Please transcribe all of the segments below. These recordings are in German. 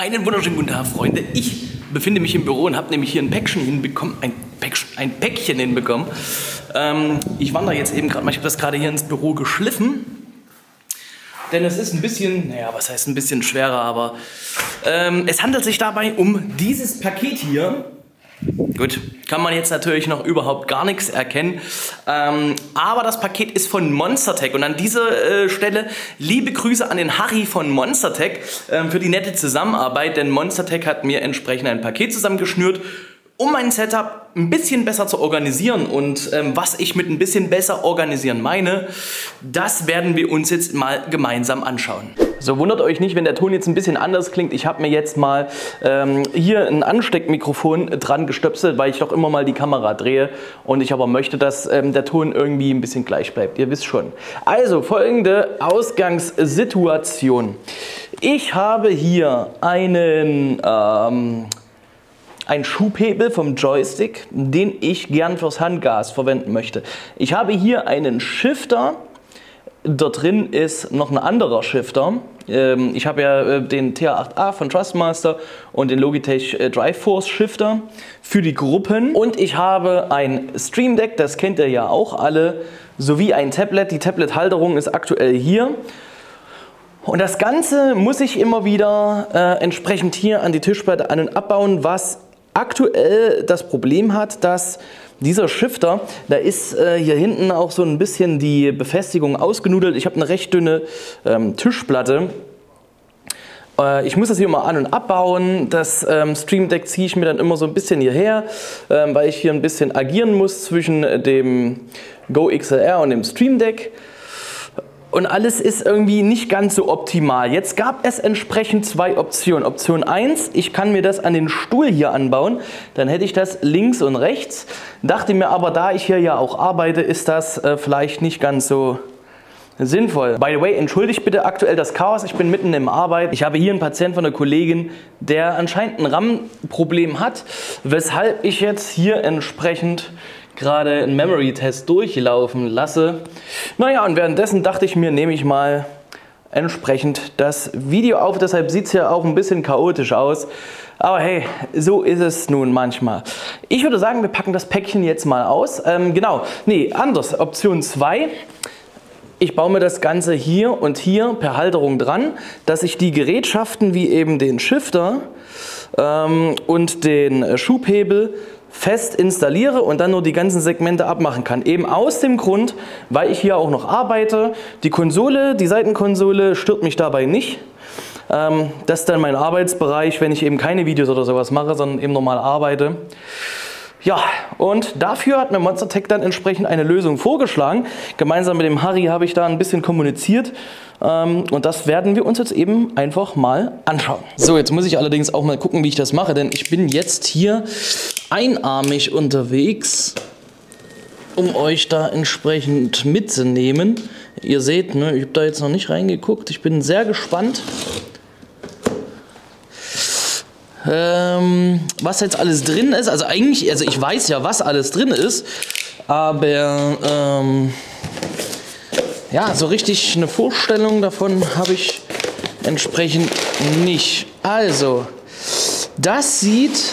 Einen wunderschönen guten Tag, Freunde. Ich befinde mich im Büro und habe nämlich hier ein Päckchen hinbekommen. Ein Päckchen hinbekommen. Ich wandere jetzt eben gerade mal, ich habe das gerade hier ins Büro geschliffen. Denn es ist ein bisschen, naja, was heißt ein bisschen schwerer, aber es handelt sich dabei um dieses Paket hier. Gut, kann man jetzt natürlich noch überhaupt gar nichts erkennen, aber das Paket ist von Monstertech und an dieser Stelle liebe Grüße an den Harry von Monstertech für die nette Zusammenarbeit, denn Monstertech hat mir entsprechend ein Paket zusammengeschnürt, um mein Setup ein bisschen besser zu organisieren. Und was ich mit ein bisschen besser organisieren meine, das werden wir uns jetzt mal gemeinsam anschauen. So, wundert euch nicht, wenn der Ton jetzt ein bisschen anders klingt. Ich habe mir jetzt mal hier ein Ansteckmikrofon dran gestöpselt, weil ich doch immer mal die Kamera drehe und ich aber möchte, dass der Ton irgendwie ein bisschen gleich bleibt. Ihr wisst schon. Also, folgende Ausgangssituation. Ich habe hier einen Schubhebel vom Joystick, den ich gern fürs Handgas verwenden möchte. Ich habe hier einen Shifter, da drin ist noch ein anderer Shifter. Ich habe ja den TH8A von Trustmaster und den Logitech Drive Force Shifter für die Gruppen. Und ich habe ein Stream Deck, das kennt ihr ja auch alle, sowie ein Tablet. Die Tablet-Halterung ist aktuell hier. Und das Ganze muss ich immer wieder entsprechend hier an die Tischplatte an- und abbauen, was aktuell das Problem hat, dass dieser Shifter, da ist hier hinten auch so ein bisschen die Befestigung ausgenudelt. Ich habe eine recht dünne Tischplatte. Ich muss das hier immer an- und abbauen. Das Stream Deck ziehe ich mir dann immer so ein bisschen hierher, weil ich hier ein bisschen agieren muss zwischen dem Go XLR und dem Stream Deck. Und alles ist irgendwie nicht ganz so optimal. Jetzt gab es entsprechend zwei Optionen. Option 1, ich kann mir das an den Stuhl hier anbauen. Dann hätte ich das links und rechts. Dachte mir aber, da ich hier ja auch arbeite, ist das vielleicht nicht ganz so sinnvoll. By the way, entschuldigt bitte aktuell das Chaos. Ich bin mitten im Arbeit. Ich habe hier einen Patienten von einer Kollegin, der anscheinend ein RAM-Problem hat, weshalb ich jetzt hier entsprechend gerade einen Memory-Test durchlaufen lasse. Naja, und währenddessen dachte ich mir, nehme ich mal entsprechend das Video auf. Deshalb sieht es ja auch ein bisschen chaotisch aus. Aber hey, so ist es nun manchmal. Ich würde sagen, wir packen das Päckchen jetzt mal aus. Genau, nee, anders. Option 2. Ich baue mir das Ganze hier und hier per Halterung dran, dass ich die Gerätschaften wie eben den Shifter und den Schubhebel fest installiere und dann nur die ganzen Segmente abmachen kann. Eben aus dem Grund, weil ich hier auch noch arbeite. Die Konsole, die Seitenkonsole stört mich dabei nicht. Das ist dann mein Arbeitsbereich, wenn ich eben keine Videos oder sowas mache, sondern eben normal arbeite. Ja, und dafür hat mir Monstertech dann entsprechend eine Lösung vorgeschlagen. Gemeinsam mit dem Harry habe ich da ein bisschen kommuniziert und das werden wir uns jetzt eben einfach mal anschauen. So, jetzt muss ich allerdings auch mal gucken, wie ich das mache, denn ich bin jetzt hier einarmig unterwegs, um euch da entsprechend mitzunehmen. Ihr seht, ne, ich habe da jetzt noch nicht reingeguckt, ich bin sehr gespannt. Was jetzt alles drin ist, also eigentlich, also ich weiß ja, was alles drin ist, aber ja, so richtig eine Vorstellung davon habe ich entsprechend nicht. Also, das sieht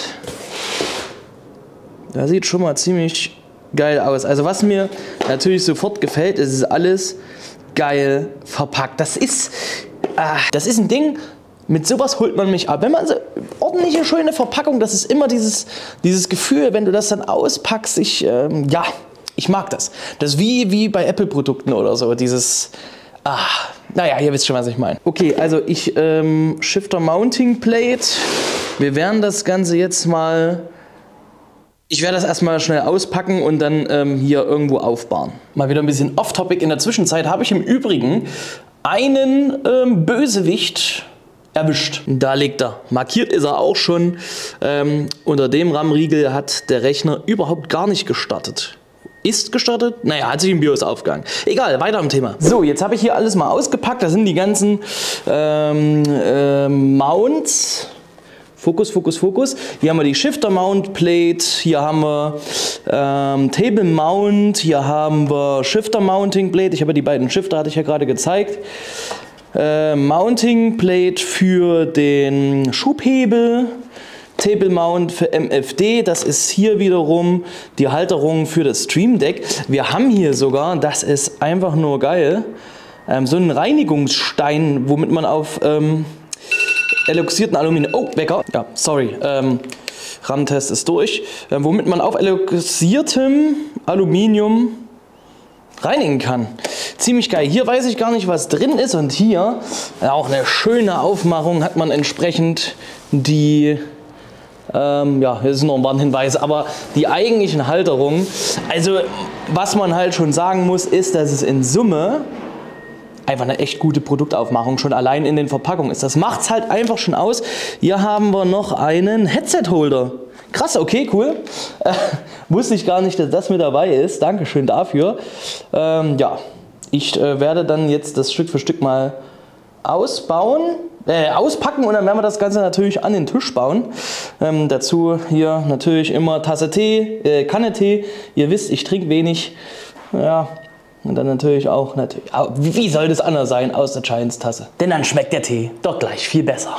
schon mal ziemlich geil aus. Also was mir natürlich sofort gefällt, ist alles geil verpackt. Das ist ein Ding. Mit sowas holt man mich ab. Wenn man so ordentliche, schöne Verpackung, das ist immer dieses Gefühl, wenn du das dann auspackst, ja, ich mag das. Das ist wie bei Apple-Produkten oder so, naja, ihr wisst schon, was ich meine. Okay, also Shifter Mounting Plate. Wir werden das Ganze jetzt mal, ich werde das erstmal schnell auspacken und dann hier irgendwo aufbauen. Mal wieder ein bisschen off-topic. In der Zwischenzeit habe ich im Übrigen einen Bösewicht erwischt. Da liegt er. Markiert ist er auch schon. Unter dem RAM-Riegel hat der Rechner überhaupt gar nicht gestartet. Ist gestartet? Naja, hat sich im BIOS aufgegangen. Egal, weiter im Thema. So, jetzt habe ich hier alles mal ausgepackt. Da sind die ganzen Mounts. Fokus, Fokus, Fokus. Hier haben wir die Shifter Mount Plate. Hier haben wir Table Mount. Hier haben wir Shifter Mounting Plate. Ich habe die beiden Shifter, hatte ich ja gerade gezeigt. Mounting Plate für den Schubhebel, Table Mount für MFD, das ist hier wiederum die Halterung für das Stream Deck. Wir haben hier sogar, das ist einfach nur geil, so einen Reinigungsstein, womit man auf eloxierten Aluminium, oh, Wecker, ja, sorry, RAM-Test ist durch, womit man auf eloxiertem Aluminium reinigen kann. Ziemlich geil. Hier weiß ich gar nicht, was drin ist, und hier auch eine schöne Aufmachung, hat man entsprechend die, ja, hier ist noch ein Warnhinweis, aber die eigentlichen Halterungen. Also was man halt schon sagen muss, ist, dass es in Summe einfach eine echt gute Produktaufmachung schon allein in den Verpackungen ist. Das macht es halt einfach schon aus. Hier haben wir noch einen Headset-Holder. Krass, okay, cool. Wusste ich gar nicht, dass das mit dabei ist. Dankeschön dafür. Ja, ich werde dann jetzt das Stück für Stück mal auspacken, und dann werden wir das Ganze natürlich an den Tisch bauen. Dazu hier natürlich immer Tasse Tee, Kanne Tee. Ihr wisst, ich trinke wenig. Ja. Und dann natürlich auch, wie soll das anders sein, aus der Giants Tasse? Denn dann schmeckt der Tee doch gleich viel besser.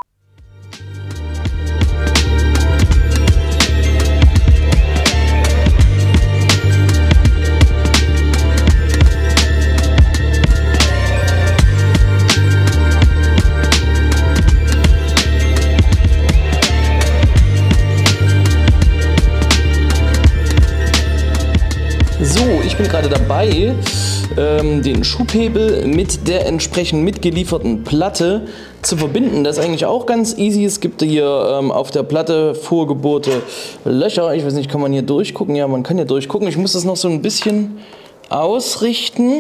So, ich bin gerade dabei, den Schubhebel mit der entsprechend mitgelieferten Platte zu verbinden. Das ist eigentlich auch ganz easy. Es gibt hier auf der Platte vorgebohrte Löcher. Ich weiß nicht, kann man hier durchgucken? Ja, man kann hier durchgucken. Ich muss das noch so ein bisschen ausrichten.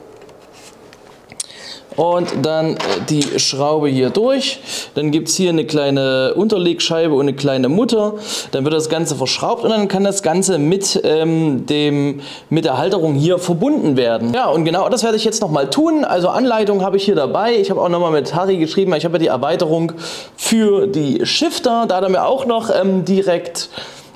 Und dann die Schraube hier durch. Dann gibt es hier eine kleine Unterlegscheibe und eine kleine Mutter. Dann wird das Ganze verschraubt und dann kann das Ganze mit der Halterung hier verbunden werden. Ja, und genau das werde ich jetzt nochmal tun. Also Anleitung habe ich hier dabei. Ich habe auch nochmal mit Harry geschrieben. Ich habe ja die Erweiterung für die Shifter. Da hat er mir auch noch direkt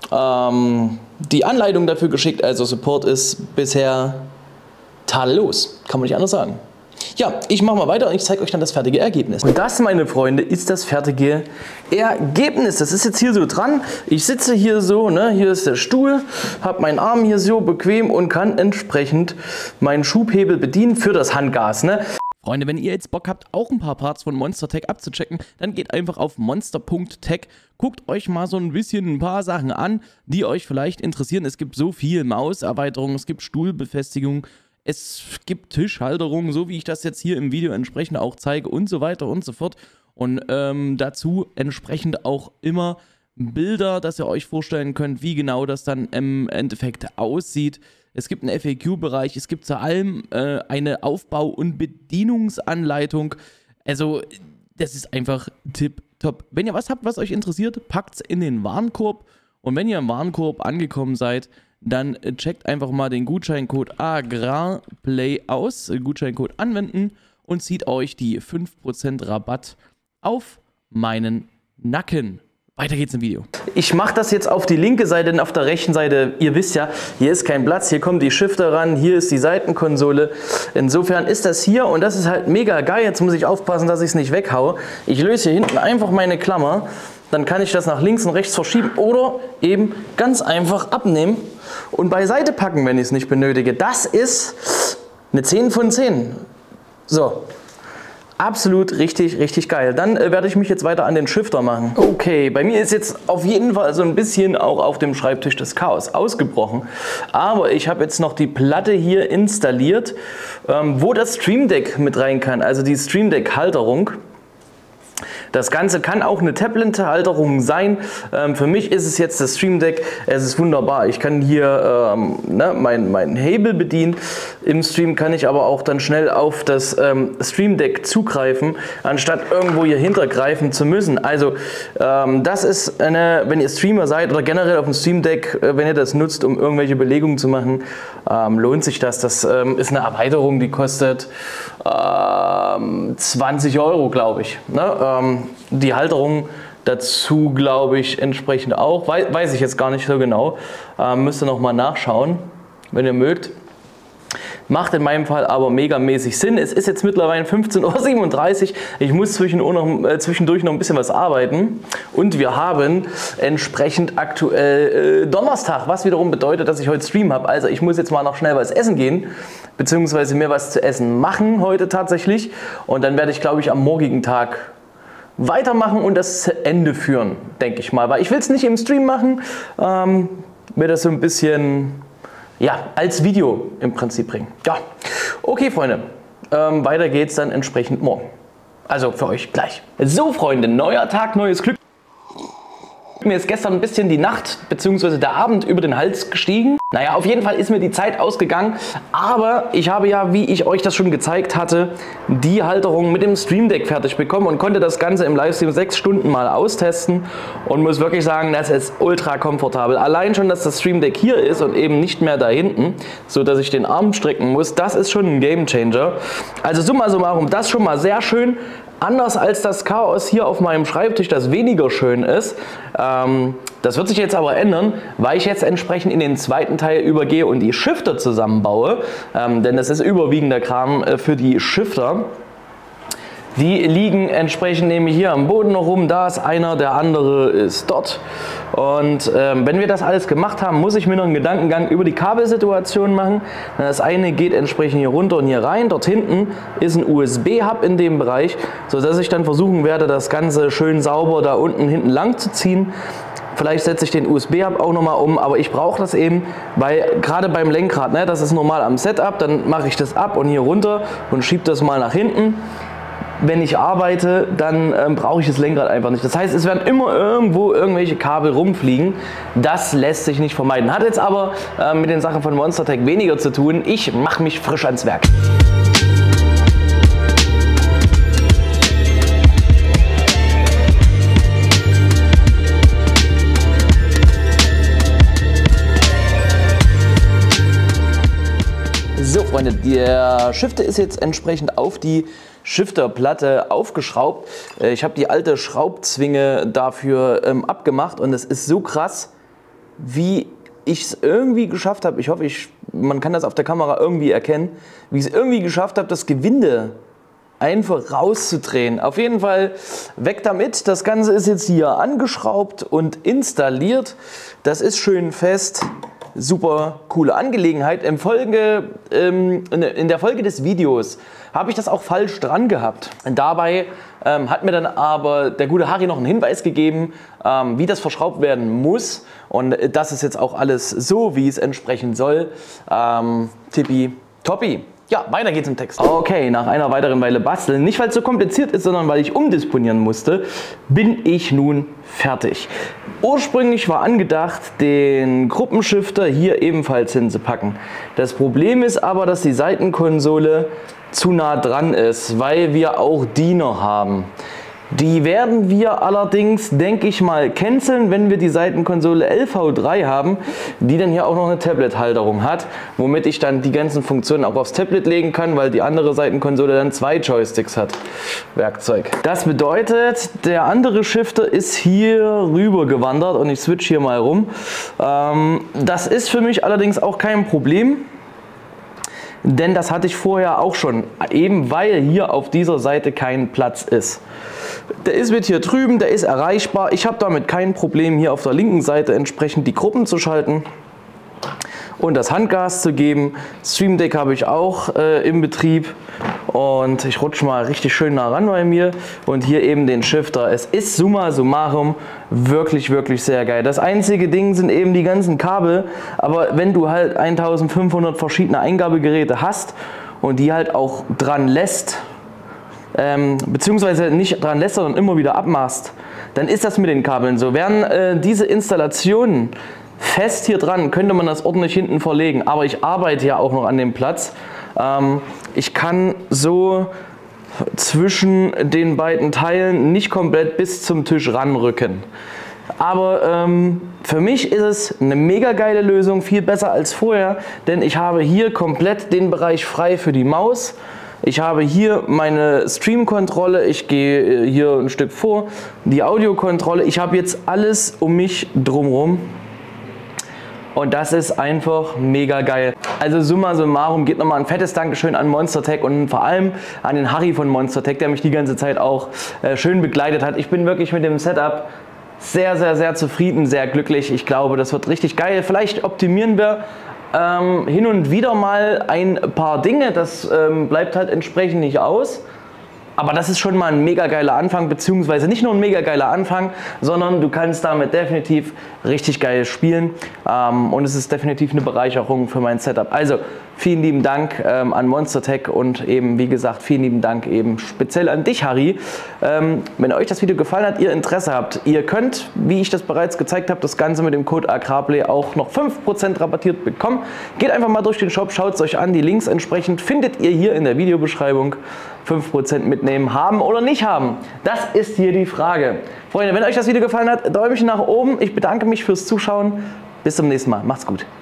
die Anleitung dafür geschickt. Also Support ist bisher tadellos. Kann man nicht anders sagen. Ja, ich mache mal weiter und ich zeige euch dann das fertige Ergebnis. Und das, meine Freunde, ist das fertige Ergebnis. Das ist jetzt hier so dran. Ich sitze hier so, ne, hier ist der Stuhl, habe meinen Arm hier so bequem und kann entsprechend meinen Schubhebel bedienen für das Handgas. Ne? Freunde, wenn ihr jetzt Bock habt, auch ein paar Parts von Monster-Tech abzuchecken, dann geht einfach auf monster.tech, guckt euch mal so ein bisschen ein paar Sachen an, die euch vielleicht interessieren. Es gibt so viel Mauserweiterungen, es gibt Stuhlbefestigungen, es gibt Tischhalterungen, so wie ich das jetzt hier im Video entsprechend auch zeige und so weiter und so fort. Und dazu entsprechend auch immer Bilder, dass ihr euch vorstellen könnt, wie genau das dann im Endeffekt aussieht. Es gibt einen FAQ-Bereich, es gibt zu allem eine Aufbau- und Bedienungsanleitung. Also das ist einfach tipptopp. Wenn ihr was habt, was euch interessiert, packt es in den Warenkorb. Und wenn ihr im Warenkorb angekommen seid, dann checkt einfach mal den Gutscheincode AGRARPLAY aus, Gutscheincode anwenden und zieht euch die 5% Rabatt auf meinen Nacken. Weiter geht's im Video. Ich mache das jetzt auf die linke Seite, denn auf der rechten Seite, ihr wisst ja, hier ist kein Platz, hier kommen die Shifter ran, hier ist die Seitenkonsole. Insofern ist das hier und das ist halt mega geil. Jetzt muss ich aufpassen, dass ich es nicht weghaue. Ich löse hier hinten einfach meine Klammer, dann kann ich das nach links und rechts verschieben oder eben ganz einfach abnehmen und beiseite packen, wenn ich es nicht benötige. Das ist eine 10 von 10. So. Absolut richtig, richtig geil. Dann werde ich mich jetzt weiter an den Shifter machen. Okay, bei mir ist jetzt auf jeden Fall so ein bisschen auch auf dem Schreibtisch das Chaos ausgebrochen. Aber ich habe jetzt noch die Platte hier installiert, wo das Stream Deck mit rein kann. Also die Stream Deck Halterung. Das Ganze kann auch eine Tablet-Halterung sein. Für mich ist es jetzt das Stream Deck. Es ist wunderbar. Ich kann hier mein Hebel bedienen. Im Stream kann ich aber auch dann schnell auf das Stream Deck zugreifen, anstatt irgendwo hier hintergreifen zu müssen. Also das ist wenn ihr Streamer seid oder generell auf dem Stream Deck, wenn ihr das nutzt, um irgendwelche Belegungen zu machen, lohnt sich das. Das ist eine Erweiterung, die kostet 20 €, glaube ich. Ne? Die Halterung dazu, glaube ich, entsprechend auch. Weiß ich jetzt gar nicht so genau. Müsst ihr nochmal nachschauen, wenn ihr mögt. Macht in meinem Fall aber megamäßig Sinn. Es ist jetzt mittlerweile 15:37 Uhr. Ich muss zwischendurch noch ein bisschen was arbeiten. Und wir haben entsprechend aktuell Donnerstag, was wiederum bedeutet, dass ich heute Stream habe. Also ich muss jetzt mal noch schnell was essen gehen, beziehungsweise mir was zu essen machen heute tatsächlich. Und dann werde ich, glaube ich, am morgigen Tag weitermachen und das zu Ende führen, denke ich mal. Weil ich will es nicht im Stream machen, mir das so ein bisschen... ja, als Video im Prinzip bringen. Ja, okay Freunde, weiter geht's dann entsprechend morgen. Also für euch gleich. So Freunde, neuer Tag, neues Glück. Mir ist gestern ein bisschen die Nacht bzw. der Abend über den Hals gestiegen. Naja, auf jeden Fall ist mir die Zeit ausgegangen, aber ich habe ja, wie ich euch das schon gezeigt hatte, die Halterung mit dem Stream Deck fertig bekommen und konnte das Ganze im Livestream 6 Stunden mal austesten und muss wirklich sagen, das ist ultra komfortabel. Allein schon, dass das Stream Deck hier ist und eben nicht mehr da hinten, so dass ich den Arm strecken muss, das ist schon ein Game Changer. Also summa summarum, das schon mal sehr schön. Anders als das Chaos hier auf meinem Schreibtisch, das weniger schön ist. Das wird sich jetzt aber ändern, weil ich jetzt entsprechend in den zweiten Teil übergehe und die Shifter zusammenbaue. Denn das ist überwiegender Kram für die Shifter. Die liegen entsprechend nämlich hier am Boden noch rum, da ist einer, der andere ist dort. Und wenn wir das alles gemacht haben, muss ich mir noch einen Gedankengang über die Kabelsituation machen. Das eine geht entsprechend hier runter und hier rein. Dort hinten ist ein USB-Hub in dem Bereich, sodass ich dann versuchen werde, das Ganze schön sauber da unten hinten lang zu ziehen. Vielleicht setze ich den USB-Hub auch nochmal um, aber ich brauche das eben, weil gerade beim Lenkrad, ne, das ist normal am Setup, dann mache ich das ab und hier runter und schiebe das mal nach hinten. Wenn ich arbeite, dann brauche ich das Lenkrad einfach nicht. Das heißt, es werden immer irgendwo irgendwelche Kabel rumfliegen. Das lässt sich nicht vermeiden. Hat jetzt aber mit den Sachen von Monstertech weniger zu tun. Ich mache mich frisch ans Werk. So Freunde, der Shifter ist jetzt entsprechend auf die Shifterplatte aufgeschraubt. Ich habe die alte Schraubzwinge dafür abgemacht und es ist so krass, wie ich es irgendwie geschafft habe. Ich hoffe, man kann das auf der Kamera irgendwie erkennen, wie ich es irgendwie geschafft habe, das Gewinde einfach rauszudrehen. Auf jeden Fall weg damit. Das Ganze ist jetzt hier angeschraubt und installiert. Das ist schön fest. Super coole Angelegenheit. In der Folge des Videos habe ich das auch falsch dran gehabt. Und dabei hat mir dann aber der gute Harry noch einen Hinweis gegeben, wie das verschraubt werden muss. Und das ist jetzt auch alles so, wie es entsprechend soll. Tippitoppi. Ja, weiter geht's im Text. Okay, nach einer weiteren Weile basteln, nicht weil es so kompliziert ist, sondern weil ich umdisponieren musste, bin ich nun fertig. Ursprünglich war angedacht, den Gruppenshifter hier ebenfalls hinzupacken. Das Problem ist aber, dass die Seitenkonsole zu nah dran ist, weil wir auch die noch haben. Die werden wir allerdings, denke ich mal, canceln, wenn wir die Seitenkonsole LV3 haben, die dann hier auch noch eine Tablet-Halterung hat, womit ich dann die ganzen Funktionen auch aufs Tablet legen kann, weil die andere Seitenkonsole dann 2 Joysticks hat. Werkzeug. Das bedeutet, der andere Shifter ist hier rüber gewandert und ich switch hier mal rum. Das ist für mich allerdings auch kein Problem. Denn das hatte ich vorher auch schon, eben weil hier auf dieser Seite kein Platz ist. Der ist mit hier drüben, der ist erreichbar. Ich habe damit kein Problem, hier auf der linken Seite entsprechend die Gruppen zu schalten und das Handgas zu geben. Stream Deck habe ich auch im Betrieb und ich rutsche mal richtig schön nah ran bei mir und hier eben den Shifter. Es ist summa summarum wirklich, wirklich sehr geil. Das einzige Ding sind eben die ganzen Kabel, aber wenn du halt 1500 verschiedene Eingabegeräte hast und die halt auch dran lässt, beziehungsweise nicht dran lässt, sondern immer wieder abmachst, dann ist das mit den Kabeln so. Wären diese Installationen fest hier dran, könnte man das ordentlich hinten verlegen, aber ich arbeite ja auch noch an dem Platz. Ich kann so zwischen den beiden Teilen nicht komplett bis zum Tisch ranrücken. Aber für mich ist es eine mega geile Lösung, viel besser als vorher, denn ich habe hier komplett den Bereich frei für die Maus. Ich habe hier meine Stream-Kontrolle, ich gehe hier ein Stück vor, die Audiokontrolle. Ich habe jetzt alles um mich drumherum und das ist einfach mega geil. Also summa summarum geht nochmal ein fettes Dankeschön an Monstertech und vor allem an den Harry von Monstertech, der mich die ganze Zeit auch schön begleitet hat. Ich bin wirklich mit dem Setup sehr, sehr, sehr zufrieden, sehr glücklich. Ich glaube, das wird richtig geil. Vielleicht optimieren wir hin und wieder mal ein paar Dinge. Das bleibt halt entsprechend nicht aus. Aber das ist schon mal ein mega geiler Anfang, beziehungsweise nicht nur ein mega geiler Anfang, sondern du kannst damit definitiv richtig geil spielen. Und es ist definitiv eine Bereicherung für mein Setup. Also vielen lieben Dank an Monstertech und eben, wie gesagt, vielen lieben Dank eben speziell an dich, Harry. Wenn euch das Video gefallen hat, ihr Interesse habt, ihr könnt, wie ich das bereits gezeigt habe, das Ganze mit dem Code Agrarplay auch noch 5% rabattiert bekommen. Geht einfach mal durch den Shop, schaut es euch an. Die Links entsprechend findet ihr hier in der Videobeschreibung. 5% mitnehmen, haben oder nicht haben? Das ist hier die Frage. Freunde, wenn euch das Video gefallen hat, Däumchen nach oben. Ich bedanke mich fürs Zuschauen. Bis zum nächsten Mal. Macht's gut.